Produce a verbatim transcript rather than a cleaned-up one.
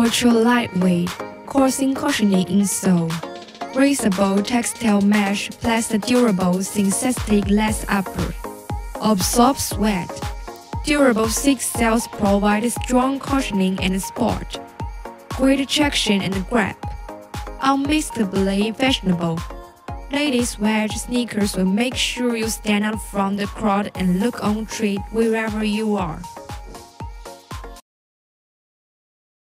Ultra lightweight, coursing cushioning insole. Breathable textile mesh plus the durable synthetic lace upper. Absorbs sweat. Durable six cells provide strong cushioning and support. Great traction and grip. Unmistakably fashionable. Ladies' wedge sneakers will make sure you stand out from the crowd and look on trend wherever you are.